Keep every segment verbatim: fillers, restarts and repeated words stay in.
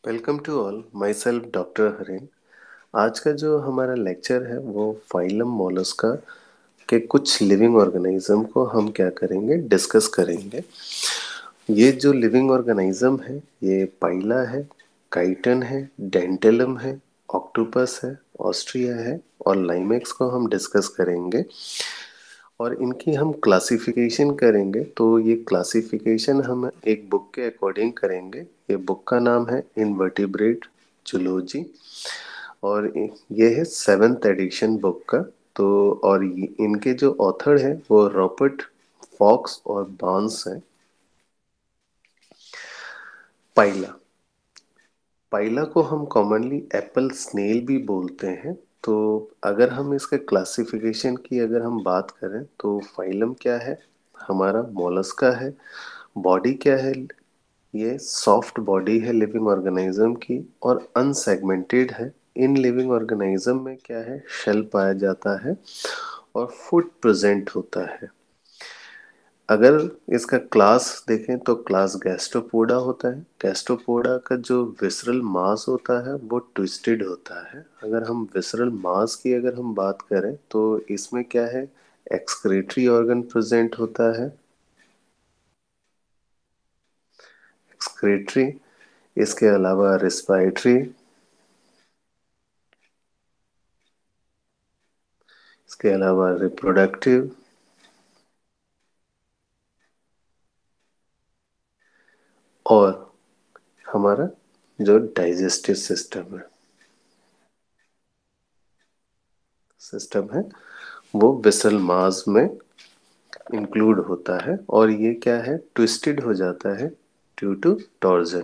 Welcome to all myself doctor Haren. आज का जो हमारा लेक्चर है वो फाइलम मोलस्का के कुछ लिविंग ऑर्गेनिज्म को हम क्या करेंगे, डिस्कस करेंगे। ये जो लिविंग ऑर्गेनिज्म है ये पाइला है, काइटन है, डेंटेलम है, ऑक्टोपस है, ऑस्ट्रिया है और लाइमेक्स को हम डिस्कस करेंगे और इनकी हम क्लासिफिकेशन करेंगे। तो ये क्लासिफिकेशन हम एक बुक के अकॉर्डिंग करेंगे। ये बुक का नाम है इनवर्टिब्रेट जूलॉजी और ये है सेवेंथ एडिशन बुक का। तो और ये- इनके जो ऑथर हैं वो रॉबर्ट फॉक्स और बार्न्स हैं। पाइला पाइला को हम कॉमनली एप्पल स्नेल भी बोलते हैं। तो अगर हम इसके क्लासिफिकेशन की अगर हम बात करें तो फाइलम क्या है, हमारा मोलस्का है। बॉडी क्या है, ये सॉफ्ट बॉडी है लिविंग ऑर्गेनिज्म की और अनसेगमेंटेड है। इन लिविंग ऑर्गेनिज्म में क्या है, शेल पाया जाता है और फुट प्रेजेंट होता है। अगर इसका क्लास देखें तो क्लास गैस्ट्रोपोडा होता है। गैस्ट्रोपोडा का जो विसरल मास होता है वो ट्विस्टेड होता है। अगर हम विसरल मास की अगर हम बात करें तो इसमें क्या है, एक्सक्रीटरी ऑर्गन प्रेजेंट होता है, एक्सक्रीटरी। इसके अलावा रिस्पायरेटरी, इसके अलावा रिप्रोडक्टिव और हमारा जो डाइजेस्टिव सिस्टम है सिस्टम है वो विसरल मास में इंक्लूड होता है और ये क्या है, ट्विस्टेड हो जाता है ड्यू टू टॉर्जन।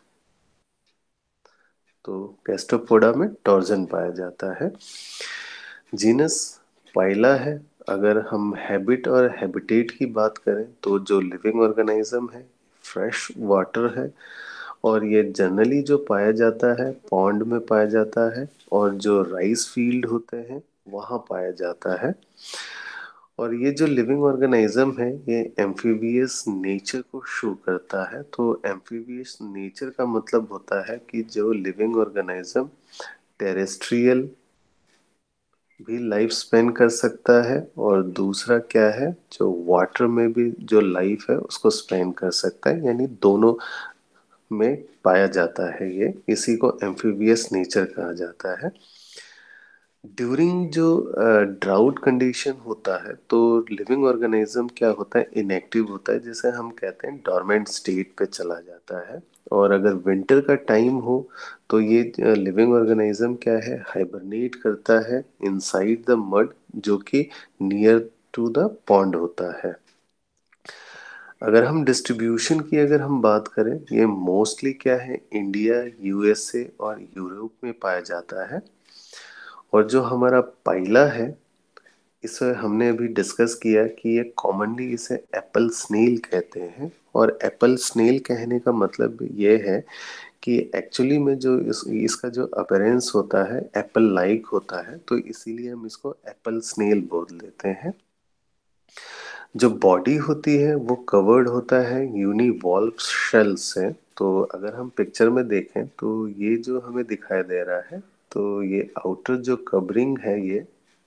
तो गैस्ट्रोपोडा में टॉर्जन पाया जाता है। जीनस पाइला है। अगर हम हैबिट और हैबिटेट की बात करें तो जो लिविंग ऑर्गेनिज्म है फ्रेश वाटर है और ये जनरली जो पाया जाता है पॉन्ड में पाया जाता है और जो राइस फील्ड होते हैं वहाँ पाया जाता है। और ये जो लिविंग ऑर्गेनिज्म है ये एम्फीबियस नेचर को शो करता है। तो एम्फीबियस नेचर का मतलब होता है कि जो लिविंग ऑर्गेनिज्म टेरेस्ट्रियल भी लाइफ स्पेन कर सकता है और दूसरा क्या है, जो वाटर में भी जो लाइफ है उसको स्पेन कर सकता है, यानी दोनों में पाया जाता है। ये इसी को एम्फीबियस नेचर कहा जाता है। ड्यूरिंग जो ड्राउट कंडीशन होता है तो लिविंग ऑर्गेनिज्म क्या होता है, इनएक्टिव होता है, जिसे हम कहते हैं डोरमेंट स्टेट पे चला जाता है। और अगर विंटर का टाइम हो तो ये लिविंग ऑर्गेनिज्म क्या है, हाइबरनेट करता है इनसाइड द मड, जो कि नियर टू द पॉन्ड होता है। अगर हम डिस्ट्रीब्यूशन की अगर हम बात करें, ये मोस्टली क्या है, इंडिया, यूएसए और यूरोप में पाया जाता है। और जो हमारा पाइला है इसे हमने अभी डिस्कस किया कि ये कॉमनली इसे एप्पल स्नेल कहते हैं। और एप्पल स्नेल कहने का मतलब ये है कि एक्चुअली में जो इस, इसका जो अपीयरेंस होता है एप्पल लाइक होता है, तो इसीलिए हम इसको एप्पल स्नेल बोल देते हैं। जो बॉडी होती है वो कवर्ड होता है यूनिवॉल्व शेल से। तो अगर हम पिक्चर में देखें तो ये जो हमें दिखाई दे रहा है, तो ये आउटर जो कवरिंग है, ये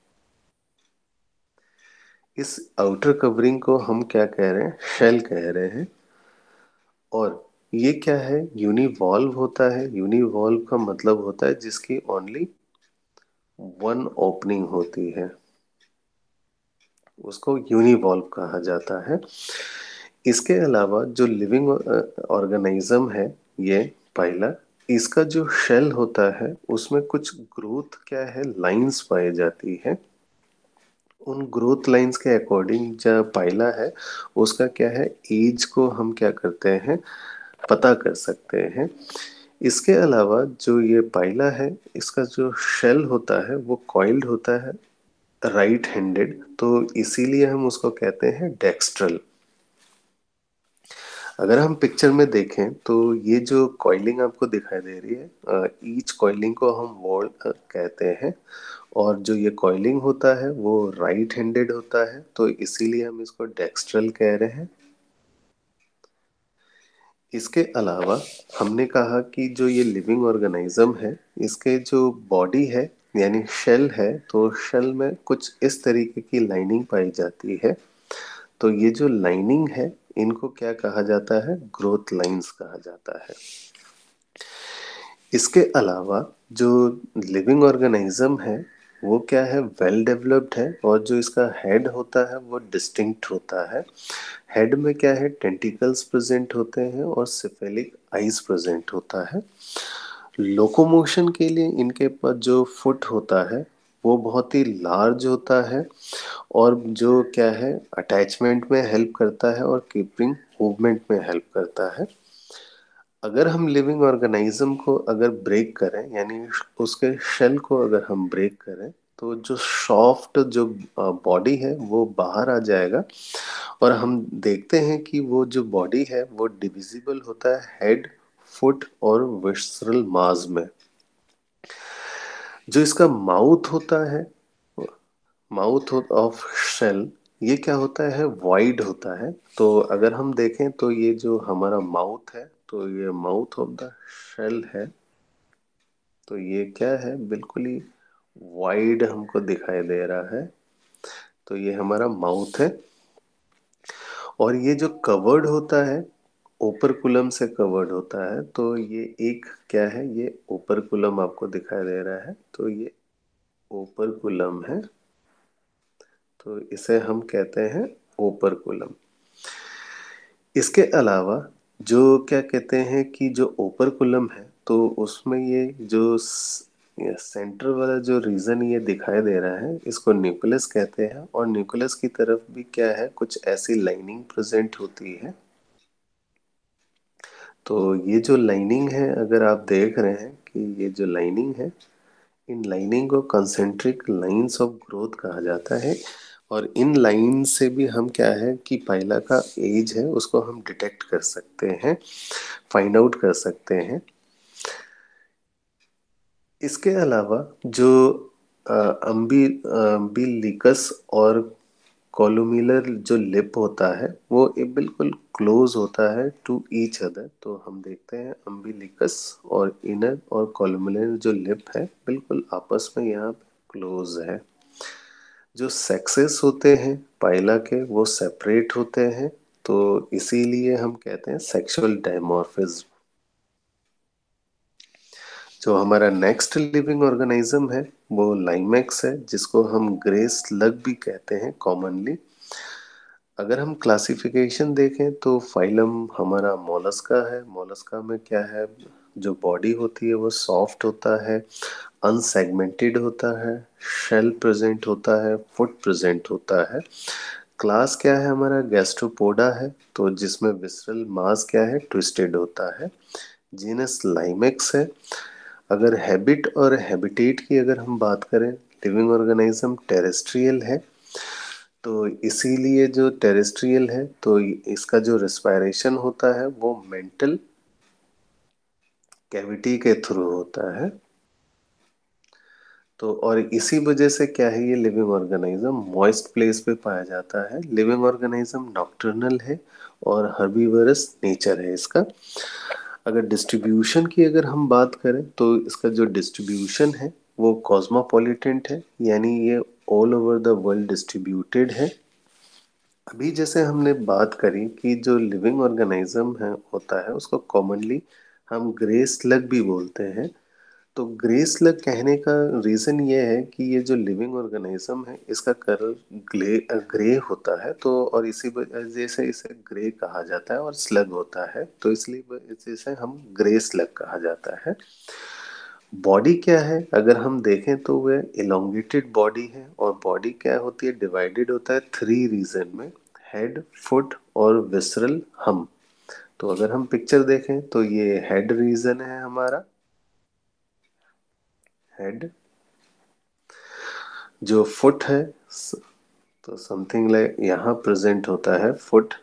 इस आउटर कवरिंग को हम क्या कह रहे हैं, शेल कह रहे हैं। और ये क्या है, यूनिवॉल्व होता है। यूनिवॉल्व का मतलब होता है जिसकी ओनली वन ओपनिंग होती है, उसको यूनिवॉल्व कहा जाता है। इसके अलावा जो लिविंग ऑर्गेनिज्म है ये पहला, इसका जो शेल होता है उसमें कुछ ग्रोथ क्या है, लाइंस पाई जाती है। उन ग्रोथ लाइंस के अकॉर्डिंग जो पाइला है उसका क्या है, एज को हम क्या करते हैं, पता कर सकते हैं। इसके अलावा जो ये पाइला है इसका जो शेल होता है वो कॉइल्ड होता है, राइट हैंडेड, तो इसीलिए हम उसको कहते हैं डेक्स्ट्रल। अगर हम पिक्चर में देखें तो ये जो कॉइलिंग आपको दिखाई दे रही है, ईच कॉइलिंग को हम वॉल कहते हैं। और जो ये कॉइलिंग होता है वो राइट हैंडेड होता है, तो इसीलिए हम इसको डेक्स्ट्रल कह रहे हैं। इसके अलावा हमने कहा कि जो ये लिविंग ऑर्गेनिज्म है, इसके जो बॉडी है यानी शेल है, तो शेल में कुछ इस तरीके की लाइनिंग पाई जाती है। तो ये जो लाइनिंग है, इनको क्या कहा जाता है? ग्रोथ लाइंस कहा जाता है। इसके अलावा जो लिविंग ऑर्गेनिज्म है वो क्या है? वेल डेवलप्ड है, और जो इसका हेड होता है वो डिस्टिंक्ट होता है। हेड में क्या है? टेंटिकल्स प्रेजेंट होते हैं और सिफेलिक आइज प्रेजेंट होता है। लोकोमोशन के लिए इनके पास जो फुट होता है वो बहुत ही लार्ज होता है, और जो क्या है, अटैचमेंट में हेल्प करता है और कीपिंग मूवमेंट में हेल्प करता है। अगर हम लिविंग ऑर्गेनिज्म को अगर ब्रेक करें, यानी उसके शेल को अगर हम ब्रेक करें, तो जो सॉफ्ट जो बॉडी है वो बाहर आ जाएगा, और हम देखते हैं कि वो जो बॉडी है वो डिविजिबल होता है हेड, फुट और विसरल मास में। जो इसका माउथ होता है, माउथ ऑफ शेल, ये क्या होता है? वाइड होता है। तो अगर हम देखें तो ये जो हमारा माउथ है, तो ये माउथ ऑफ द शेल है, तो ये क्या है? बिल्कुल ही वाइड हमको दिखाई दे रहा है। तो ये हमारा माउथ है, और ये जो कवर्ड होता है, ओपरकुलम से कवर्ड होता है। तो ये एक क्या है? ये ओपरकुलम आपको दिखाई दे रहा है, तो ये ओपरकुलम है। तो इसे हम कहते हैं ओपरकुलम। इसके अलावा जो क्या कहते हैं कि जो ओपरकुलम है, तो उसमें ये जो स- ये सेंटर वाला जो रीजन ये दिखाई दे रहा है, इसको न्यूक्लियस कहते हैं। और न्यूक्लियस की तरफ भी क्या है? कुछ ऐसी लाइनिंग प्रेजेंट होती है। तो ये जो लाइनिंग है, अगर आप देख रहे हैं कि ये जो लाइनिंग है, इन लाइनिंग को कंसेंट्रिक लाइंस ऑफ ग्रोथ कहा जाता है। और इन लाइन से भी हम क्या है कि पाइला का एज है उसको हम डिटेक्ट कर सकते हैं, फाइंड आउट कर सकते हैं। इसके अलावा जो अम्बी अम्बिलिकस और कॉलुमिलर जो लिप होता है, वो एक बिल्कुल क्लोज होता है टू ईच अदर। तो हम देखते हैं अम्बिलिकस और इनर और कॉलुमिलर जो लिप है, बिल्कुल आपस में यहाँ पे क्लोज है। जो सेक्सेस होते हैं पाइला के, वो सेपरेट होते हैं, तो इसीलिए हम कहते हैं सेक्सुअल डायमॉर्फिज्म। जो हमारा नेक्स्ट लिविंग ऑर्गेनिज्म है वो लाइमेक्स है, जिसको हम ग्रे स्लग भी कहते हैं कॉमनली। अगर हम क्लासिफिकेशन देखें तो फाइलम हमारा मोलस्का है। मोलस्का में क्या है? जो बॉडी होती है वो सॉफ्ट होता है, अनसेगमेंटेड होता है, शेल प्रेजेंट होता है, फुट प्रेजेंट होता है। क्लास क्या है हमारा? गैस्ट्रोपोडा है, तो जिसमें विसरल मास क्या है? ट्विस्टेड होता है। जीनस लाइमेक्स है। अगर हैबिट और हैबिटेट की अगर हम बात करें, लिविंग ऑर्गेनिज्म टेरेस्ट्रियल है, तो इसीलिए जो टेरेस्ट्रियल है, तो इसका जो रेस्पिरेशन होता है वो मेंटल कैविटी के थ्रू होता है। तो और इसी वजह से क्या है, ये लिविंग ऑर्गेनिज्म मॉइस्ट प्लेस पे पाया जाता है। लिविंग ऑर्गेनिज्म नॉक्टर्नल है और हर्बीवरस नेचर है इसका। अगर डिस्ट्रीब्यूशन की अगर हम बात करें, तो इसका जो डिस्ट्रीब्यूशन है वो कॉस्मोपॉलिटेंट है, यानी ये all over the world distributed है। अभी जैसे हमने बात करी कि जो लिविंग ऑर्गेनिज्म है होता है, उसको कॉमनली हम ग्रे स्लग भी बोलते हैं। तो ग्रे स्लग कहने का रीज़न ये है कि ये जो लिविंग ऑर्गेनिज्म है, इसका कलर ग्ले ग्रे होता है। तो और इसी वजह से इसे ग्रे कहा जाता है, और स्लग होता है, तो इसलिए इसे हम ग्रे स्लग कहा जाता है। बॉडी क्या है? अगर हम देखें तो वह इलोंगेटेड बॉडी है, और बॉडी क्या होती है? डिवाइडेड होता है थ्री रीजन में, हेड, फुट और विसरल हम। तो अगर हम पिक्चर देखें तो ये हेड रीजन है हमारा, हेड। जो फुट है, तो समथिंग लाइक यहाँ प्रेजेंट होता है फुट,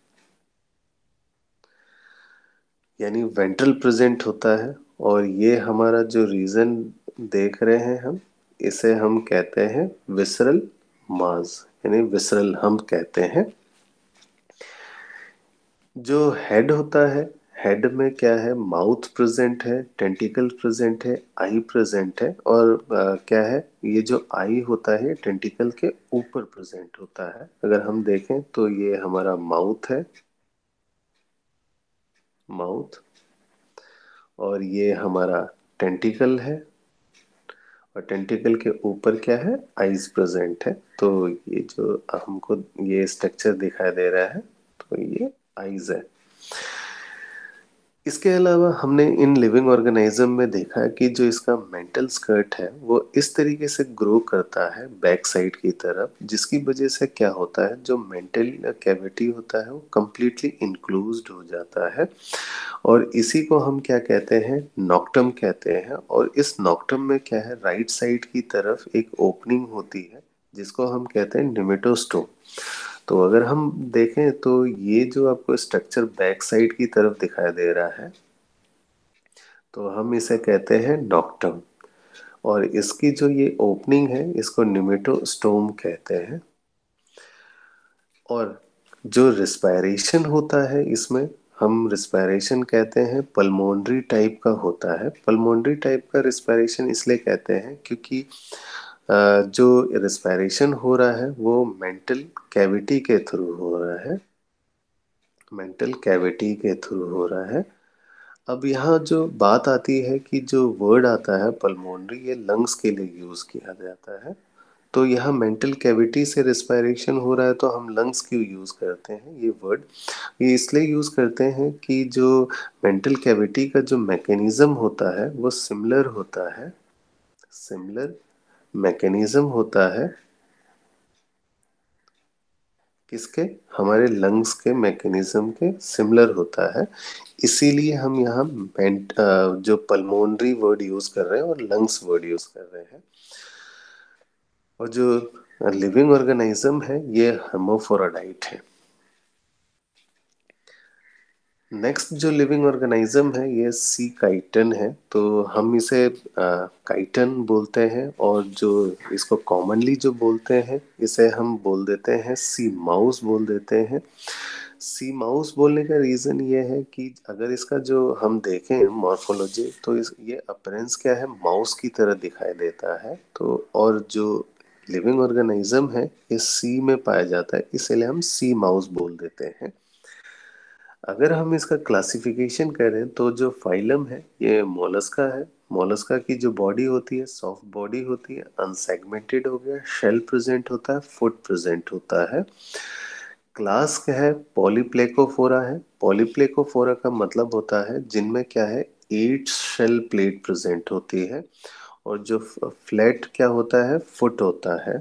यानी वेंट्रल प्रेजेंट होता है। और ये हमारा जो रीजन देख रहे हैं हम, इसे हम कहते हैं विसरल मास, यानी विसरल हम कहते हैं। जो हेड होता है, हेड में क्या है, माउथ प्रेजेंट है, टेंटिकल प्रेजेंट है, आई प्रेजेंट है, और अ, क्या है, ये जो आई होता है टेंटिकल के ऊपर प्रेजेंट होता है। अगर हम देखें तो ये हमारा माउथ है, माउथ, और ये हमारा टेंटिकल है, और टेंटिकल के ऊपर क्या है, आईज प्रेजेंट है। तो ये जो हमको ये स्ट्रक्चर दिखाई दे रहा है, तो ये आईज है। इसके अलावा हमने इन लिविंग ऑर्गेनिज्म में देखा कि जो इसका मेंटल स्कर्ट है वो इस तरीके से ग्रो करता है बैक साइड की तरफ, जिसकी वजह से क्या होता है, जो मेंटल कैविटी होता है वो कंप्लीटली इंक्लोज्ड हो जाता है। और इसी को हम क्या कहते हैं, नॉक्टम कहते हैं। और इस नॉक्टम में क्या है, राइट साइड की तरफ एक ओपनिंग होती है जिसको हम कहते हैं निमेटोस्टोम। तो अगर हम देखें तो ये जो आपको स्ट्रक्चर बैक साइड की तरफ दिखाई दे रहा है, तो हम इसे कहते हैं नॉक्टम। और इसकी जो ये ओपनिंग है इसको निमेटोस्टोम कहते हैं। और जो रिस्पायरेशन होता है इसमें, हम रिस्पायरेशन कहते हैं पल्मोनरी टाइप का होता है। पल्मोनरी टाइप का रिस्पायरेशन इसलिए कहते हैं क्योंकि अ, जो रिस्पायरेशन हो रहा है वो मेंटल कैविटी के थ्रू हो रहा है, मेंटल कैविटी के थ्रू हो रहा है। अब यहाँ जो बात आती है कि जो वर्ड आता है पल्मोनरी, ये लंग्स के लिए यूज किया जाता है। तो यहाँ मेंटल कैविटी से रिस्पायरेशन हो रहा है तो हम लंग्स क्यों यूज करते हैं ये वर्ड, ये इसलिए यूज करते हैं कि जो मेंटल कैविटी का जो मैकेनिज्म होता है वो सिमिलर होता है, सिमिलर मैकेनिज्म होता है किसके, हमारे लंग्स के मैकेनिज्म के सिमिलर होता है। इसीलिए हम यहाँ मेंट जो पल्मोनरी वर्ड यूज कर रहे हैं और लंग्स वर्ड यूज कर रहे हैं। और जो लिविंग ऑर्गेनिज्म है ये हेर्माफ्रोडाइट है। नेक्स्ट जो लिविंग ऑर्गेनिज्म है ये सी काइटन है। तो हम इसे काइटन बोलते हैं, और जो इसको कॉमनली जो बोलते हैं इसे हम बोल देते हैं सी माउस बोल देते हैं। सी माउस बोलने का रीज़न ये है कि अगर इसका जो हम देखें मॉर्फोलॉजी, तो इस ये अपरेंस क्या है, माउस की तरह दिखाई देता है। तो और जो लिविंग ऑर्गेनिज्म है ये सी में पाया जाता है, इसलिए हम सी माउस बोल देते हैं। अगर हम इसका क्लासिफिकेशन करें तो जो फाइलम है ये मोलस्का है। मोलस्का की जो बॉडी होती है सॉफ्ट बॉडी होती है, अनसेगमेंटेड हो गया, शेल प्रेजेंट होता है, फुट प्रेजेंट होता है। क्लास क्या है, पॉलीप्लेकोफोरा है। पॉलीप्लेकोफोरा का मतलब होता है जिनमें क्या है, एट शेल प्लेट प्रेजेंट होती है, और जो फ्लैट क्या होता है, फुट होता है।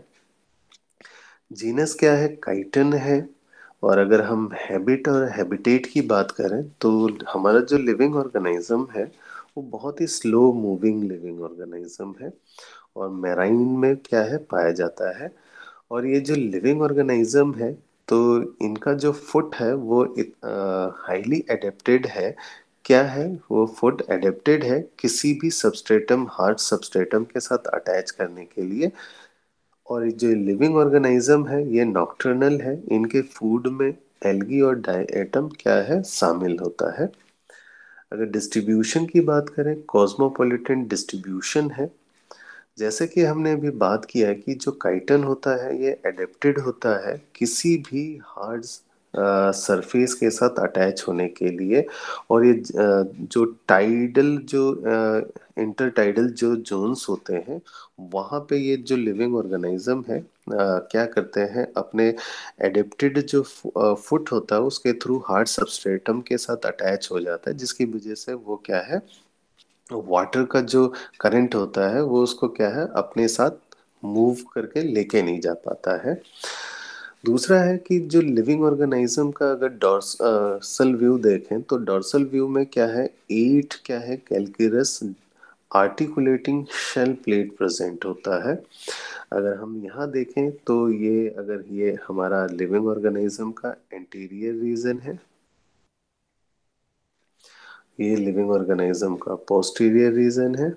जीनस क्या है, काइटन है। और अगर हम हैबिट और हैबिटेट की बात करें तो हमारा जो लिविंग ऑर्गेनिज्म है वो बहुत ही स्लो मूविंग लिविंग ऑर्गेनिज्म है, और मैराइन में क्या है, पाया जाता है। और ये जो लिविंग ऑर्गेनिज्म है तो इनका जो फुट है वो हाईली एडेप्टेड है। क्या है, वो फुट एडेप्टेड है किसी भी सबस्ट्रेटम, हार्ड सबस्ट्रेटम के साथ अटैच करने के लिए। और जो लिविंग ऑर्गेनिज्म है ये नॉक्टर्नल है, इनके फूड में एल्गी और डायटम क्या है, शामिल होता है। अगर डिस्ट्रीब्यूशन की बात करें, कॉस्मोपॉलिटन डिस्ट्रीब्यूशन है। जैसे कि हमने अभी बात किया है कि जो काइटन होता है ये एडेप्टेड होता है किसी भी हार्ड सरफेस के साथ अटैच होने के लिए। और ये अ, जो टाइडल जो इंटरटाइडल जो जोन्स होते हैं वहाँ पे ये जो लिविंग ऑर्गेनिज्म है अ, क्या करते हैं, अपने एडेप्टेड जो फुट होता है उसके थ्रू हार्ड सबस्ट्रेटम के साथ अटैच हो जाता है, जिसकी वजह से वो क्या है, वाटर का जो करंट होता है वो उसको क्या है, अपने साथ मूव करके लेके नहीं जा पाता है। दूसरा है कि जो लिविंग ऑर्गेनिज्म का अगर डॉर्सल व्यू देखें तो डॉर्सल व्यू में क्या है, एट क्या है, calcareous articulating shell plate present होता है। अगर हम यहाँ देखें तो ये अगर ये हमारा लिविंग ऑर्गेनिज्म का एंटीरियर रीजन है, ये लिविंग ऑर्गेनिज्म का पोस्टीरियर रीजन है।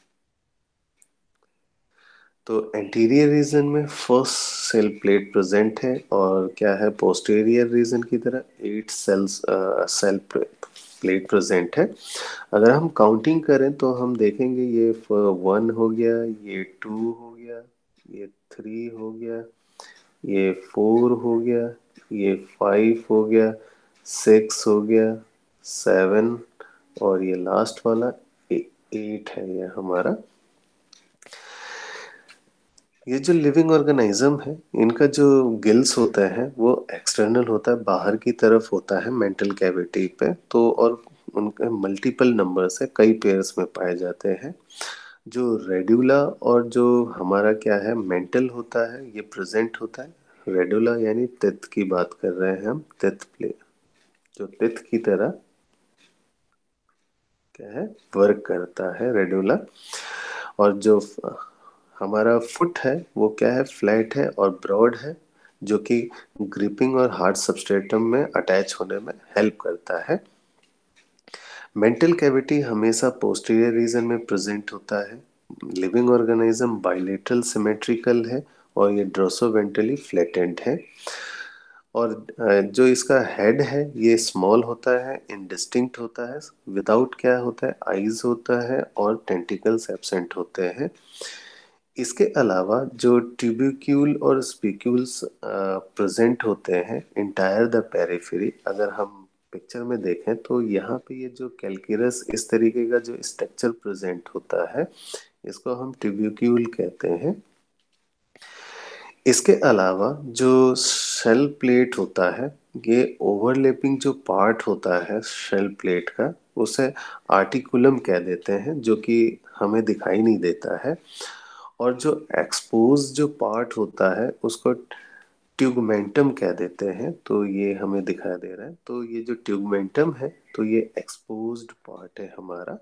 तो एंटीरियर रीजन में फर्स्ट सेल प्लेट प्रेजेंट है, और क्या है, पोस्टीरियर रीजन की तरह eight shells shell plate plate present है। अगर हम काउंटिंग करें तो हम देखेंगे ये वन हो गया, ये टू हो गया, ये थ्री हो गया, ये फोर हो गया, ये फाइव हो गया, सिक्स हो गया, सेवन, और ये लास्ट वाला एट है ये हमारा। ये जो लिविंग ऑर्गेनिज्म है, इनका जो गिल्स होता है वो एक्सटर्नल होता है, बाहर की तरफ होता है मेंटल कैविटी पे। तो और उनके मल्टीपल नंबर्स है, कई पेयर्स में पाए जाते हैं। जो रेडुला और जो हमारा क्या है मेंटल होता है, ये प्रेजेंट होता है। रेडुला यानी तित की बात कर रहे हैं हम, तित प्ले जो तित की तरह क्या है वर्क करता है रेडुला। और जो हमारा फुट है वो क्या है फ्लैट है और ब्रॉड है, जो कि ग्रिपिंग और हार्ड सबस्ट्रेटम में अटैच होने में हेल्प करता है। मेंटल कैविटी हमेशा पोस्टीरियर रीजन में प्रेजेंट होता है। लिविंग ऑर्गेनिज्म बाइलेटरल सिमेट्रिकल है और ये ड्रोसोवेंट्रली फ्लैटेंड है। और जो इसका हेड है ये स्मॉल होता है, इनडिस्टिंक्ट होता है, विदाउट क्या होता है आईज होता है और टेंटिकल्स एब्सेंट होते हैं। इसके अलावा जो ट्यूबिक्यूल और स्पिक्यूल्स प्रेजेंट होते हैं इंटायर द पेरिफेरी, अगर हम पिक्चर में देखें तो यहाँ पे ये जो कैलकिरस इस तरीके का जो स्ट्रक्चर प्रेजेंट होता है, इसको हम ट्यूबिक्यूल कहते हैं। इसके अलावा जो शेल प्लेट होता है, ये ओवरलैपिंग जो पार्ट होता है शेल प्लेट का, उसे आर्टिकुलम कह देते हैं, जो कि हमें दिखाई नहीं देता है। और जो एक्सपोज जो पार्ट होता है उसको ट्यूगमेंटम कह देते हैं, तो ये हमें दिखाई दे रहा है। तो ये जो ट्यूगमेंटम है तो ये एक्सपोज्ड पार्ट है हमारा।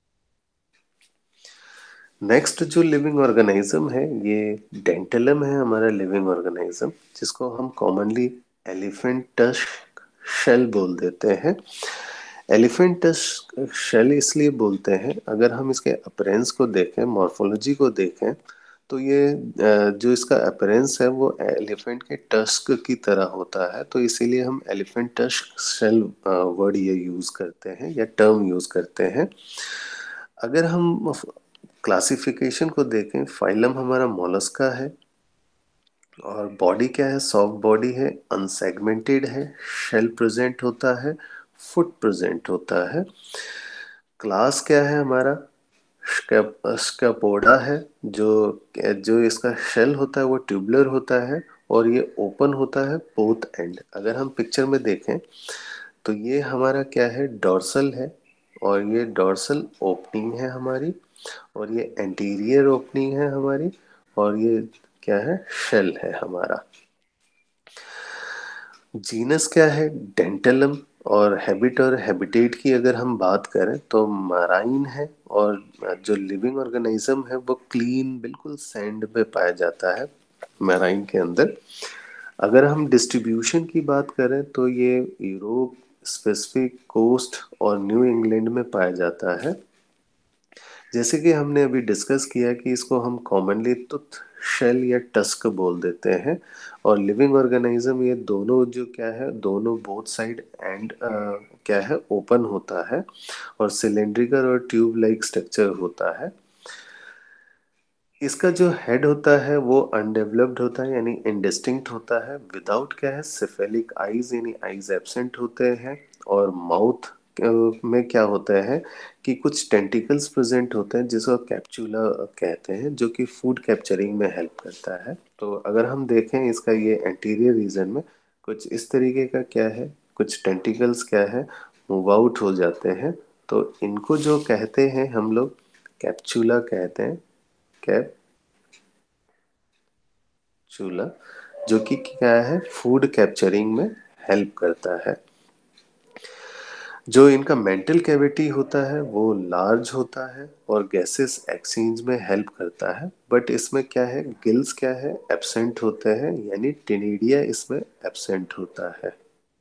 नेक्स्ट जो लिविंग ऑर्गेनिज्म है ये डेंटलम है हमारा लिविंग ऑर्गेनिज्म, जिसको हम कॉमनली एलिफेंट टस्क शेल बोल देते हैं। एलिफेंट टस्क शेल इसलिए बोलते हैं, अगर हम इसके अपरेंस को देखें, मॉर्फोलॉजी को देखें, तो ये जो इसका अपरेंस है वो एलिफेंट के टस्क की तरह होता है। तो इसीलिए हम एलिफेंट टस्क शेल वर्ड ये यूज़ करते हैं या टर्म यूज़ करते हैं। अगर हम क्लासिफिकेशन को देखें, फाइलम हमारा मोलस्का है और बॉडी क्या है सॉफ्ट बॉडी है, अनसेगमेंटेड है, शेल प्रेजेंट होता है, फुट प्रेजेंट होता है। क्लास क्या है हमारा स्कैपोडा है, जो जो इसका शेल होता है वो ट्यूबुलर होता है और ये ओपन होता है बोथ एंड। अगर हम पिक्चर में देखें तो ये हमारा क्या है डॉर्सल है और ये डॉर्सल ओपनिंग है हमारी, और ये एंटीरियर ओपनिंग है हमारी, और ये क्या है शेल है हमारा। जीनस क्या है डेंटलम। और हैबिट और हैबिटेट की अगर हम बात करें तो मराइन है, और जो लिविंग ऑर्गेनिज्म है वो क्लीन बिल्कुल सैंड पे पाया जाता है मैराइन के अंदर। अगर हम डिस्ट्रीब्यूशन की बात करें तो ये यूरोप, स्पेसिफिक कोस्ट और न्यू इंग्लैंड में पाया जाता है। जैसे कि हमने अभी डिस्कस किया कि इसको हम कॉमनली तुथ शेल या टस्क बोल देते हैं। और लिविंग ऑर्गेनिज्म ये दोनों जो क्या है दोनों बोथ साइड एंड क्या है ओपन होता है और सिलेंड्रिकल और ट्यूब लाइक स्ट्रक्चर होता है। इसका जो हेड होता है वो अनडेवलप्ड होता है यानी इनडिस्टिंक्ट होता है, विदाउट क्या है सिफेलिक आईज यानी आईज एब्सेंट होते हैं। और माउथ में क्या होता है कि कुछ टेंटिकल्स प्रेजेंट होते हैं जिसको कैप्चुला कहते हैं, जो कि फूड कैप्चरिंग में हेल्प करता है। तो अगर हम देखें इसका ये एंटीरियर रीजन में कुछ इस तरीके का क्या है, कुछ टेंटिकल्स क्या है मूव आउट हो जाते हैं, तो इनको जो कहते हैं हम लोग कैप्चुला कहते हैं, कैप्चुला, जो कि क्या है फूड कैप्चरिंग में हेल्प करता है। जो इनका मेंटल कैविटी होता है वो लार्ज होता है और गैसेस एक्सचेंज में हेल्प करता है, बट इसमें क्या है गिल्स क्या है एब्सेंट होते हैं यानी टिनिडिया इसमें एब्सेंट होता है।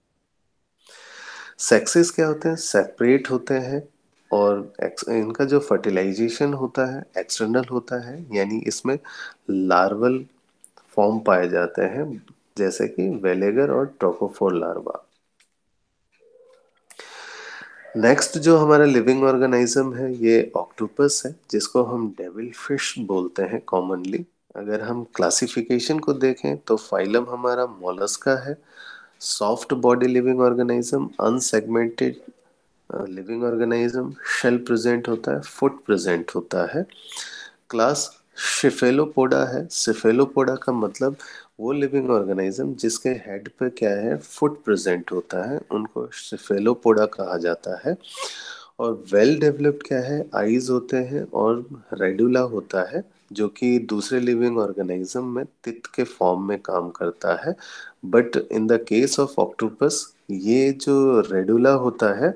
सेक्सेस क्या होते हैं सेपरेट होते हैं, और इनका जो फर्टिलाइजेशन होता है एक्सटर्नल होता है, यानी इसमें लार्वल फॉर्म पाए जाते हैं जैसे कि वेलेगर और ट्रोकोफोर लार्वा। नेक्स्ट जो हमारा लिविंग ऑर्गेनिज्म है ये ऑक्टोपस है, जिसको हम डेविल फिश बोलते हैं कॉमनली। अगर हम क्लासिफिकेशन को देखें तो फाइलम हमारा मोलस्का है। Soft body living organism, unsegmented living organism, shell present होता है, फुट प्रेजेंट होता है। क्लास शिफेलोपोडा है। शिफेलोपोडा का मतलब वो लिविंग ऑर्गेनिज्म जिसके हेड पे क्या है, फुट प्रेजेंट होता है, उनको शिफेलोपोडा कहा जाता है। और वेल डेवलप्ड क्या है, आईज होते हैं और रेडुला होता है, जो कि दूसरे लिविंग ऑर्गेनिज्म में तित के फॉर्म में काम करता है। But in the case of octopus ये जो रेडुला होता है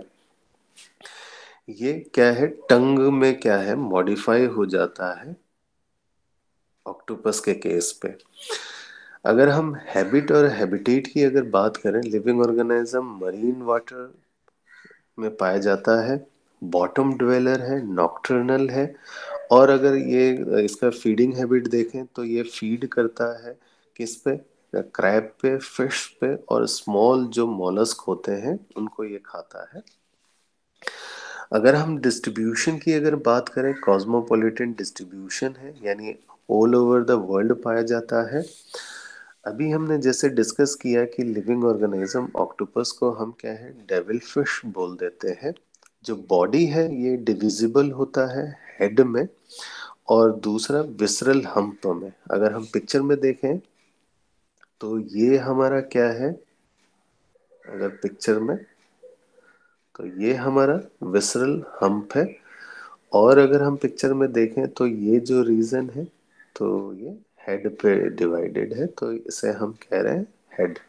ये क्या है, टंग में क्या है, मॉडिफाई हो जाता है ऑक्टोपस के केस पे। अगर हम हैबिट और हैबिटेट की अगर बात करें, लिविंग ऑर्गेनिज्म मरीन वाटर में पाया जाता है, बॉटम ड्वेलर है, नॉक्टर्नल है। और अगर ये इसका फीडिंग हैबिट देखें तो ये फीड करता है किस पे, क्रैब पे, फिश पे, और स्मॉल जो मॉलस्क होते हैं उनको ये खाता है। अगर हम डिस्ट्रीब्यूशन की अगर बात करें, कॉस्मोपॉलिटन डिस्ट्रीब्यूशन है, यानी ऑल ओवर द वर्ल्ड पाया जाता है। अभी हमने जैसे डिस्कस किया कि लिविंग ऑर्गेनिज्म ऑक्टोपस को हम क्या है, डेविल फिश बोल देते हैं। जो बॉडी है ये डिविजिबल होता है हेड में, और दूसरा विसरल हम्प में। अगर हम पिक्चर में देखें तो ये हमारा क्या है, अगर पिक्चर में, तो ये हमारा विसरल हम्प है। और अगर हम पिक्चर में देखें तो ये जो रीजन है तो ये हेड पे डिवाइडेड है, तो इसे हम कह रहे हैं हेड,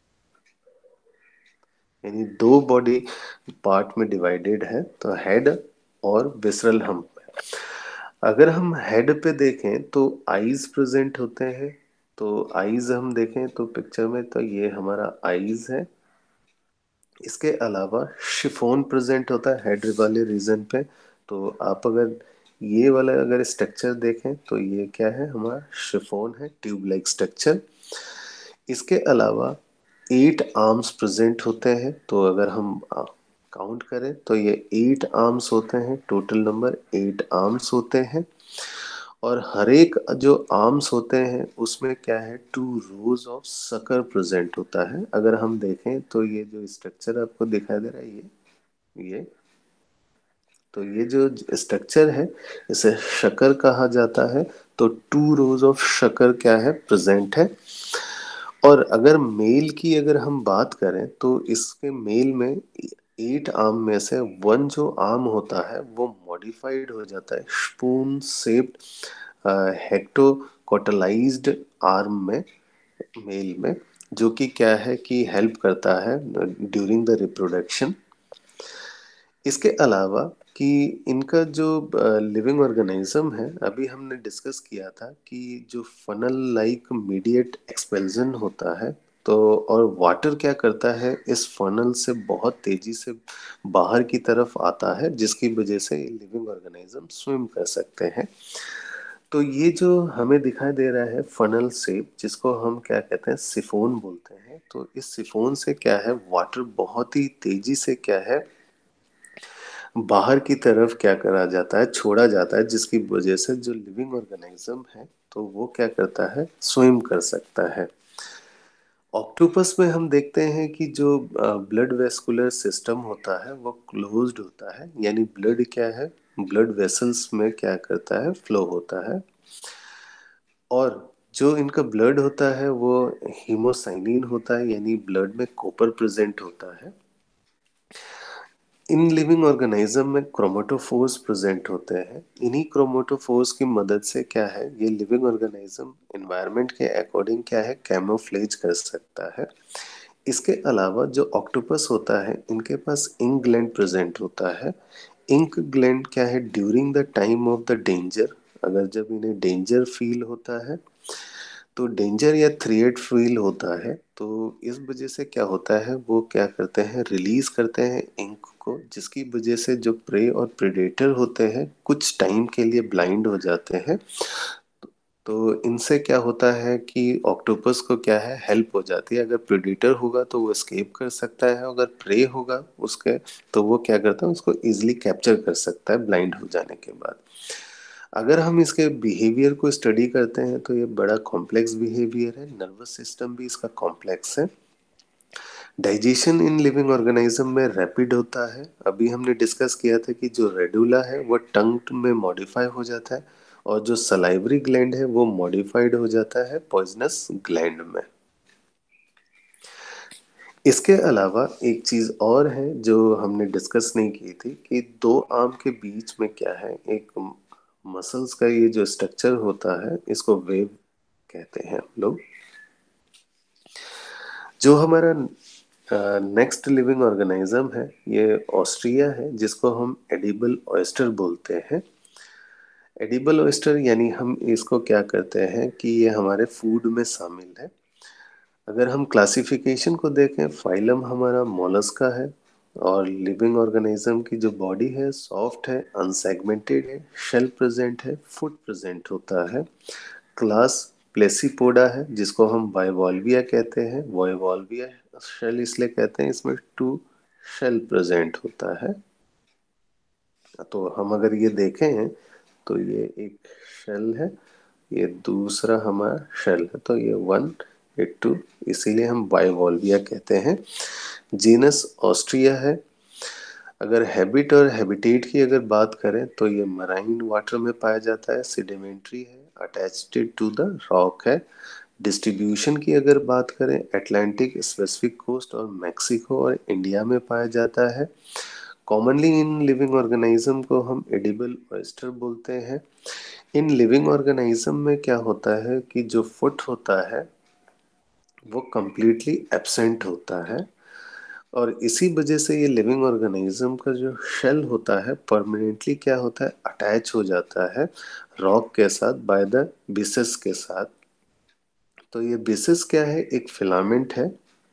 यानी दो बॉडी पार्ट में डिवाइडेड है, तो हेड और विसरल हम्प। अगर हम हेड पे देखें तो आईज प्रेजेंट होते हैं। तो आईज हम देखें तो पिक्चर में तो ये हमारा आईज है। इसके अलावा शिफोन प्रेजेंट होता है हेड वाले रीजन पे। तो आप अगर ये वाला अगर स्ट्रक्चर देखें तो ये क्या है, हमारा शिफोन है, ट्यूब लाइक स्ट्रक्चर। इसके अलावा एट आर्म्स प्रेजेंट होते हैं। तो अगर हम काउंट करें तो ये एट आर्म्स होते हैं, टोटल नंबर एट आर्म्स होते हैं। और हर एक जो आर्म्स होते हैं उसमें क्या है, two rows of sucker present होता है। अगर हम देखें तो ये जो स्ट्रक्चर आपको दिखाई दे रहा है, ये ये तो ये जो स्ट्रक्चर है इसे शकर कहा जाता है। तो टू रोज ऑफ शकर क्या है, प्रेजेंट है। और अगर मेल की अगर हम बात करें तो इसके मेल में एट आर्म में से वन जो आर्म होता है वो मॉडिफाइड हो जाता है स्पून शेप्ड हेक्टोकोटलाइज्ड आर्म में, मेल में, जो कि क्या है कि हेल्प करता है ड्यूरिंग द रिप्रोडक्शन। इसके अलावा कि इनका जो लिविंग ऑर्गेनिज्म है, अभी हमने डिस्कस किया था कि जो फनल लाइक मीडिएट एक्सपेल्जन होता है, तो और वाटर क्या करता है, इस फनल से बहुत तेजी से बाहर की तरफ आता है, जिसकी वजह से लिविंग ऑर्गेनिज्म स्विम कर सकते हैं। तो ये जो हमें दिखाई दे रहा है फनल शेप, जिसको हम क्या कहते हैं, सिफोन बोलते हैं। तो इस सिफोन से क्या है, वाटर बहुत ही तेजी से क्या है, बाहर की तरफ क्या करा जाता है, छोड़ा जाता है, जिसकी वजह से जो लिविंग ऑर्गेनिज्म है तो वो क्या करता है, स्विम कर सकता है। ऑक्टोपस में हम देखते हैं कि जो ब्लड वेस्कुलर सिस्टम होता है वो क्लोज्ड होता है, यानी ब्लड क्या है, ब्लड वेसल्स में क्या करता है, फ्लो होता है। और जो इनका ब्लड होता है वो हीमोसाइनिन होता है, यानी ब्लड में कॉपर प्रेजेंट होता है। इन लिविंग ऑर्गेनिज्म में क्रोमेटोफोर्स प्रेजेंट होते हैं। इन्हीं क्रोमेटोफोर्स की मदद से क्या है, ये लिविंग ऑर्गेनिज्म एनवायरनमेंट के अकॉर्डिंग क्या है, कैमोफ्लेज कर सकता है। इसके अलावा जो ऑक्टोपस होता है इनके पास इंक ग्लैंड प्रेजेंट होता है। इंक ग्लैंड क्या है, during the time of the danger, अगर जब इन्हें डेंजर फील होता है, तो डेंजर या थ्रेट फील होता है, तो इस वजह से क्या होता है, वो क्या करते हैं, रिलीज करते हैं इंक को, जिसकी वजह से जो प्रे और प्रेडेटर होते हैं कुछ टाइम के लिए ब्लाइंड हो जाते हैं। तो इनसे क्या होता है कि ऑक्टोपस को क्या है, हेल्प हो जाती है। अगर प्रेडेटर होगा तो वो एस्केप कर सकता है, अगर प्रे होगा उसके तो वो क्या करता है, उसको इजीली कैप्चर कर सकता है ब्लाइंड हो जाने के बाद। अगर हम इसके बिहेवियर को स्टडी करते हैं तो ये बड़ा कॉम्प्लेक्स बिहेवियर है, नर्वस सिस्टम भी इसका कॉम्प्लेक्स है। डाइजेशन इन लिविंग ऑर्गेनिज्म में रैपिड होता है। अभी हमने डिस्कस किया था कि जो रेडुला है वो टंग में मॉडिफाई हो जाता है, और जो सलाइवरी ग्लैंड है वो मॉडिफाइड हो जाता है पॉइजनस ग्लैंड में। इसके अलावा एक चीज और है जो हमने डिस्कस नहीं की थी कि दो आर्म के बीच में क्या है, एक मसल्स का ये जो स्ट्रक्चर होता है इसको वेव कहते हैं हम लोग। जो हमारा नेक्स्ट लिविंग ऑर्गेनिज्म है ये ऑस्ट्रिया है, जिसको हम एडिबल ऑयस्टर बोलते हैं। एडिबल ऑयस्टर यानी हम इसको क्या करते हैं कि ये हमारे फूड में शामिल है। अगर हम क्लासिफिकेशन को देखें, फाइलम हमारा मोलस्का है, और लिविंग ऑर्गेनिज्म की जो बॉडी है सॉफ्ट है, अनसेगमेंटेड है, शेल प्रेजेंट है, फुट प्रेजेंट होता है। क्लास प्लेसीपोडा है, जिसको हम बाइवॉल्विया कहते हैं। बाइवॉल्विया शेल इसलिए कहते हैं, इसमें टू शेल प्रेजेंट होता है। तो हम अगर ये देखें तो ये एक शेल है, ये दूसरा हमारा शेल है, तो ये वन, ये टू, इसीलिए हम बाइवॉल्विया कहते हैं। जीनस ऑस्ट्रिया है। अगर हैबिट और हैबिटेट की अगर बात करें तो ये मराइन वाटर में पाया जाता है, सेडिमेंट्री है, अटैच्ड टू द रॉक है। डिस्ट्रीब्यूशन की अगर बात करें, अटलांटिक, स्पेसिफिक कोस्ट और मैक्सिको और इंडिया में पाया जाता है। कॉमनली इन लिविंग ऑर्गेनिज्म को हम एडिबल ऑयस्टर बोलते हैं। इन लिविंग ऑर्गेनिज्म में क्या होता है कि जो फुट होता है वो completely एब्सेंट होता है, और इसी वजह से ये लिविंग ऑर्गेनिज्म का जो शेल होता है परमानेंटली क्या होता है, अटैच हो जाता है रॉक के साथ, बाय द बिसेस के साथ। तो ये बिसेस क्या है, एक फिलामेंट है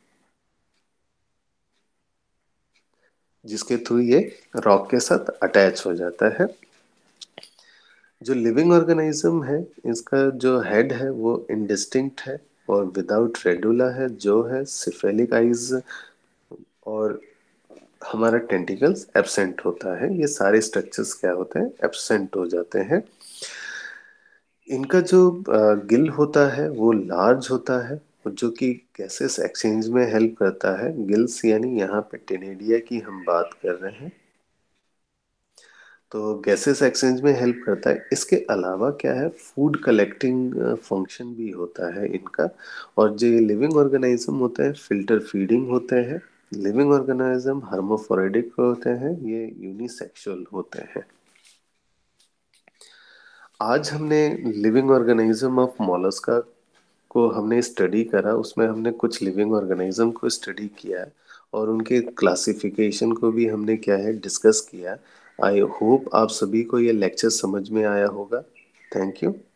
जिसके थ्रू ये रॉक के साथ अटैच हो जाता है। जो लिविंग ऑर्गेनिज्म है इसका जो हेड है वो इंडिस्टिंक्ट है और विदाउट रेडुला है, जो है सिफेलिक आइज, और हमारा टेंटिकल्स एब्सेंट होता है। ये सारे स्ट्रक्चर्स क्या होते हैं, एब्सेंट हो जाते हैं। इनका जो गिल होता है वो लार्ज होता है, जो कि गैसेस एक्सचेंज में हेल्प करता है। गिल्स यानी यहाँ पे टेनेडिया की हम बात कर रहे हैं, तो गैसेस एक्सचेंज में हेल्प करता है। इसके अलावा क्या है, फूड कलेक्टिंग फंक्शन भी होता है इनका। और जो ये लिविंग ऑर्गेनिज्म होते हैं फिल्टर फीडिंग होते हैं। लिविंग ऑर्गेनिज्म हर्मोफोरेडिक होते हैं, ये यूनिसेक्सुअल होते हैं। आज हमने लिविंग ऑर्गेनिज्म ऑफ मोलस्का को हमने स्टडी करा, उसमें हमने कुछ लिविंग ऑर्गेनिज्म को स्टडी किया है और उनके क्लासिफिकेशन को भी हमने क्या है डिस्कस किया। आई होप आप सभी को ये लेक्चर समझ में आया होगा। Thank you.